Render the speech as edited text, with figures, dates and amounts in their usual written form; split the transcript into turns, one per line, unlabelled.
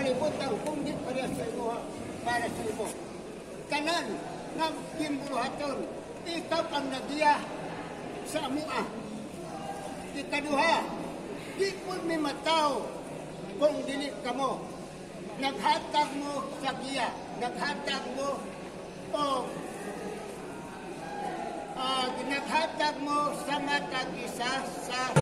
kalibutan kung di para sa imo, para sa imo. Kanan, nga gimbuluhaton, ikaw ang nagiya sa amua. Ikaduha, di po may mataw kung dili ka mo. Naghatag mo sa giya, naghatag mo o naghatag mo sa matag isa sa